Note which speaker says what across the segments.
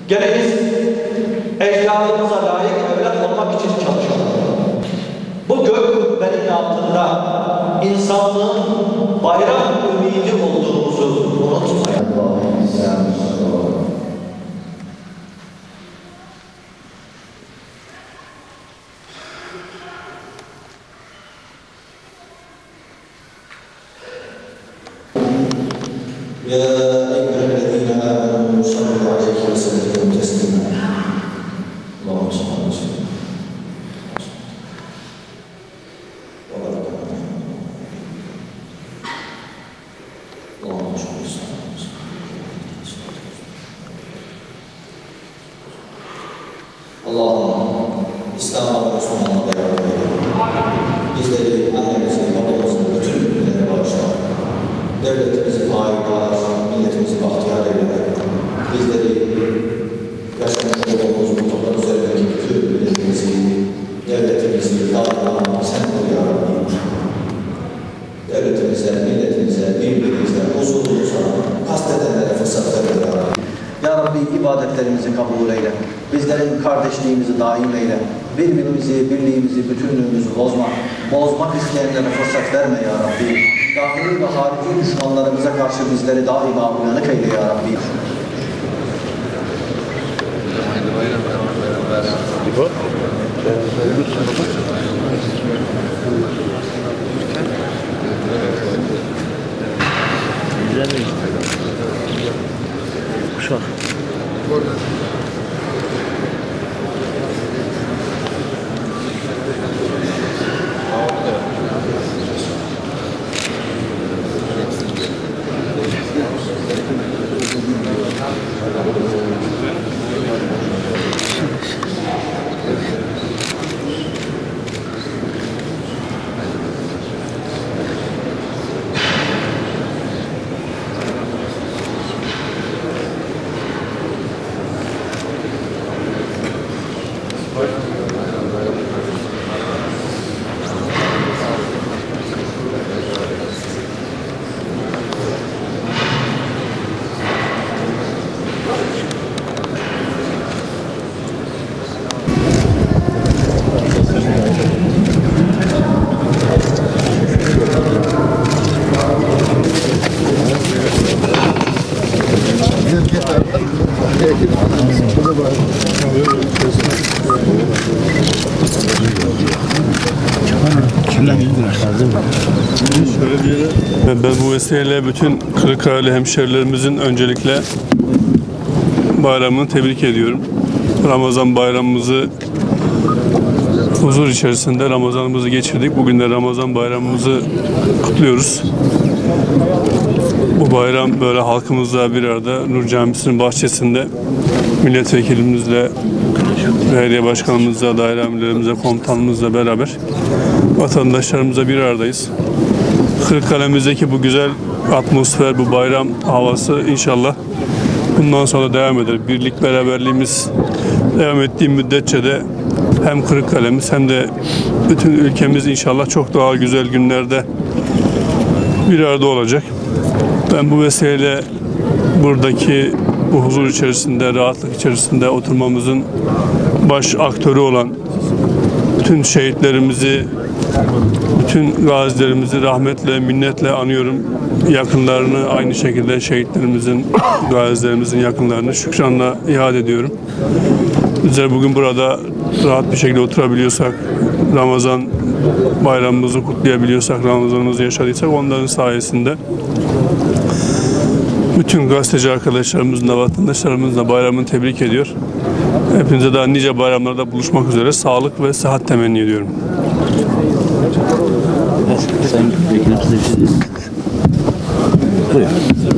Speaker 1: Gene biz ecdadımıza layık evlat olmak için çalışalım. Bu gök kubbenin altında insanlığın bayram ümidi olduğumuzu unutmayın.
Speaker 2: يا أيها الذين آمنوا صلوا عليه وسلموا تسليما اللهم صل على سيدنا وبارك عليه اللهم صل على Allah'ım İslam'a ve Müslüman'a beraber bizleri, annemizi, babamızı, bütün ülkeleri bağışlar. Devletimizi payidar, milletimizi bahtiyar eyle. Bizleri yaşamış olduğumuz bu toprak üzerindeki bütün milletimizi, devletimizi daima sen koru ya Rabbi. Devletimize, milletimize, birbirimize, huzurumuza, kastedenlere fırsat verme ya Rabbi.
Speaker 3: Ya Rabbi ibadetlerimizi kabul eyle. Bizlerin kardeşliğimizi daim eyle. Birbirimizi, birliğimizi, bütünlüğümüzü bozma. Bozmak isteyenlere fırsat verme ya Rabbi. Dahili ve harici düşmanlarımıza karşı bizleri daima uyanık eyle ya Rabbi.
Speaker 4: Kuşak.
Speaker 5: Ben bu vesileyle bütün Kırıkkale'li hemşerilerimizin öncelikle bayramını tebrik ediyorum. Ramazan bayramımızı huzur içerisinde Ramazanımızı geçirdik. Bugün de Ramazan bayramımızı kutluyoruz. Bu bayram böyle halkımızla bir arada Nur Camisi'nin bahçesinde milletvekilimizle, belediye başkanımızla, daire amirlerimizle, komutanımızla beraber vatandaşlarımızla bir aradayız. Kırıkkale'mizdeki bu güzel atmosfer, bu bayram havası inşallah bundan sonra devam eder. Birlik, beraberliğimiz devam ettiği müddetçe de hem Kırıkkale'miz hem de bütün ülkemiz inşallah çok daha güzel günlerde bir arada olacak. Ben bu vesileyle buradaki bu huzur içerisinde, rahatlık içerisinde oturmamızın baş aktörü olan bütün şehitlerimizi, bütün gazilerimizi rahmetle, minnetle anıyorum. Yakınlarını aynı şekilde şehitlerimizin, gazilerimizin yakınlarını şükranla iade ediyorum. Bizler bugün burada rahat bir şekilde oturabiliyorsak, Ramazan bayramımızı kutlayabiliyorsak, Ramazanımızı yaşadıysak onların sayesinde bütün gazeteci arkadaşlarımızla, vatandaşlarımızla bayramını tebrik ediyor. Hepinize daha nice bayramlarda buluşmak üzere sağlık ve sıhhat temenni ediyorum.
Speaker 4: Sayın Vekilim size bir şey diyeyim. Buyurun.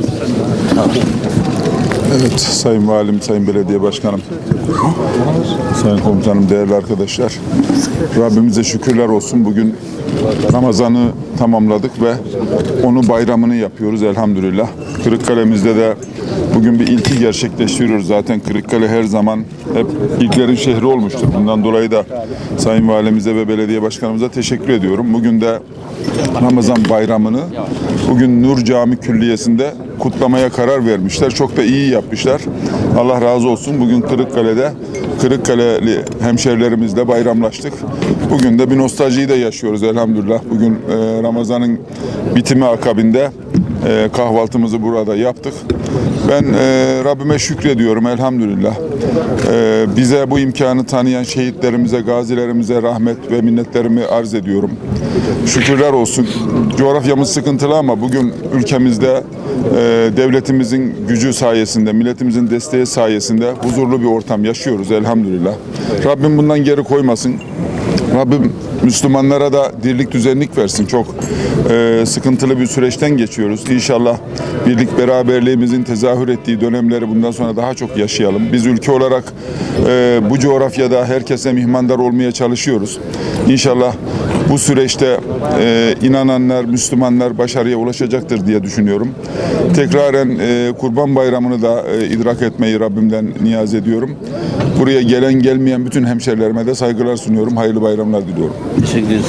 Speaker 6: Evet, Sayın Valim, Sayın Belediye Başkanım, Sayın Komutanım, değerli arkadaşlar. Rabbimize şükürler olsun. Bugün Ramazan'ı tamamladık ve onu bayramını yapıyoruz elhamdülillah. Kırıkkale'mizde de bugün bir ilki gerçekleştiriyoruz. Zaten Kırıkkale her zaman hep ilklerin şehri olmuştur. Bundan dolayı da Sayın Valimize ve Belediye Başkanımıza teşekkür ediyorum. Bugün de Ramazan bayramını bugün Nur Cami Külliyesi'nde kutlamaya karar vermişler. Çok da iyi yapmışlar. Allah razı olsun. Bugün Kırıkkaleli hemşerilerimizle bayramlaştık. Bugün de bir nostaljiyi de yaşıyoruz elhamdülillah. Bugün Ramazan'ın bitimi akabinde kahvaltımızı burada yaptık. Ben Rabbime şükrediyorum elhamdülillah. Bize bu imkanı tanıyan şehitlerimize, gazilerimize rahmet ve minnetlerimi arz ediyorum. Şükürler olsun. Coğrafyamız sıkıntılı ama bugün ülkemizde devletimizin gücü sayesinde, milletimizin desteği sayesinde huzurlu bir ortam yaşıyoruz elhamdülillah. Rabbim bundan geri koymasın. Rabbim Müslümanlara da dirlik düzenlik versin. Çok sıkıntılı bir süreçten geçiyoruz. İnşallah birlik beraberliğimizin tezahür ettiği dönemleri bundan sonra daha çok yaşayalım. Biz ülke olarak bu coğrafyada herkese mihmandar olmaya çalışıyoruz. İnşallah bu süreçte inananlar, Müslümanlar başarıya ulaşacaktır diye düşünüyorum. Tekraren Kurban Bayramı'nı da idrak etmeyi Rabbimden niyaz ediyorum. Buraya gelen gelmeyen bütün hemşerilerime de saygılar sunuyorum. Hayırlı bayramlar diliyorum.
Speaker 4: Teşekkür ederiz.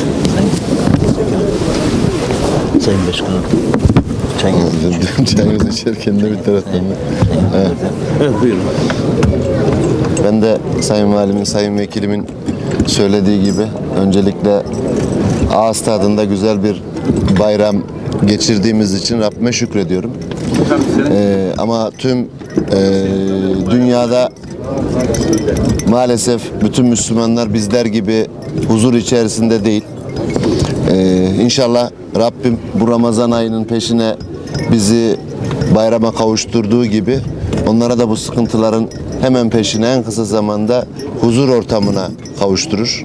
Speaker 4: Sayın Başkanım.
Speaker 7: Çayımızı içerken de bir taraftan.
Speaker 4: Evet buyurun.
Speaker 7: Ben de Sayın Valimin, Sayın Vekilimin söylediği gibi öncelikle ağız tadında güzel bir bayram geçirdiğimiz için Rabbime şükrediyorum. Ama tüm dünyada maalesef bütün Müslümanlar bizler gibi huzur içerisinde değil. İnşallah Rabbim bu Ramazan ayının peşine bizi bayrama kavuşturduğu gibi onlara da bu sıkıntıların hemen peşine en kısa zamanda huzur ortamına kavuşturur.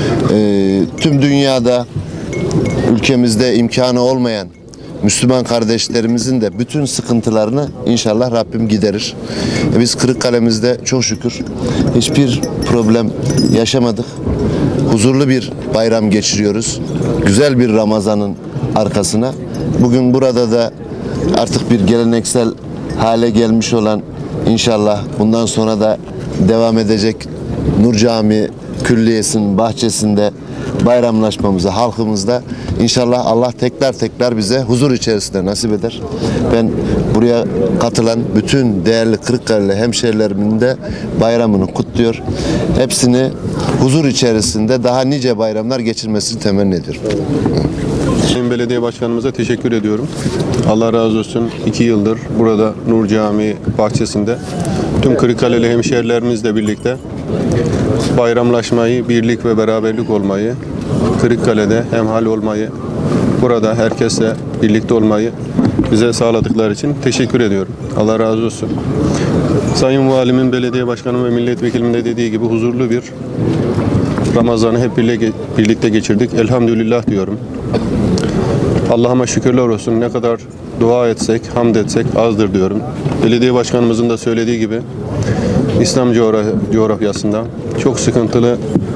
Speaker 7: Tüm dünyada ülkemizde imkanı olmayan Müslüman kardeşlerimizin de bütün sıkıntılarını inşallah Rabbim giderir. Biz Kırıkkale'mizde çok şükür hiçbir problem yaşamadık. Huzurlu bir bayram geçiriyoruz. Güzel bir Ramazan'ın arkasına. Bugün burada da artık bir geleneksel hale gelmiş olan inşallah bundan sonra da devam edecek Nur Camii Külliyesi'nin bahçesinde bayramlaşmamıza, halkımızda inşallah Allah tekrar bize huzur içerisinde nasip eder. Ben buraya katılan bütün değerli Kırıkkaleli hemşerilerimin de bayramını kutluyor. Hepsini huzur içerisinde daha nice bayramlar geçirmesini temenni ediyorum.
Speaker 8: Sayın Belediye Başkanımıza teşekkür ediyorum. Allah razı olsun. 2 yıldır burada Nur Camii bahçesinde tüm Kırıkkaleli hemşerilerimizle birlikte bayramlaşmayı, birlik ve beraberlik olmayı, Kırıkkale'de hemhal olmayı, burada herkesle birlikte olmayı bize sağladıkları için teşekkür ediyorum. Allah razı olsun. Sayın Valimin, Belediye Başkanım ve Milletvekilimin de dediği gibi huzurlu bir Ramazan'ı hep birlikte geçirdik. Elhamdülillah diyorum. Allah'ıma şükürler olsun. Ne kadar dua etsek, hamd etsek azdır diyorum. Belediye Başkanımızın da söylediği gibi İslam coğrafyasında çok sıkıntılı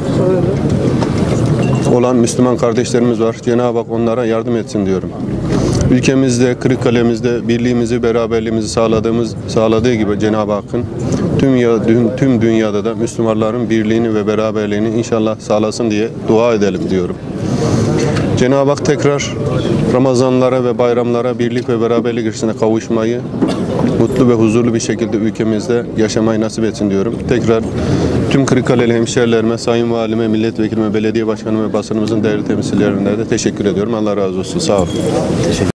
Speaker 8: olan Müslüman kardeşlerimiz var. Cenab-ı Hak onlara yardım etsin diyorum. Ülkemizde, Kırıkkale'mizde birliğimizi, beraberliğimizi sağladığı gibi Cenab-ı Hakk'ın tüm dünyada da Müslümanların birliğini ve beraberliğini inşallah sağlasın diye dua edelim diyorum. Cenab-ı Hak tekrar Ramazanlara ve bayramlara birlik ve beraberlik içerisinde kavuşmayı, mutlu ve huzurlu bir şekilde ülkemizde yaşamayı nasip etsin diyorum. Tekrar tüm Kırıkkaleli hemşerilerime, Sayın Valime, Milletvekilime, Belediye Başkanıma ve basınımızın değerli temsilcilerine de teşekkür ediyorum. Allah razı olsun. Sağ olun.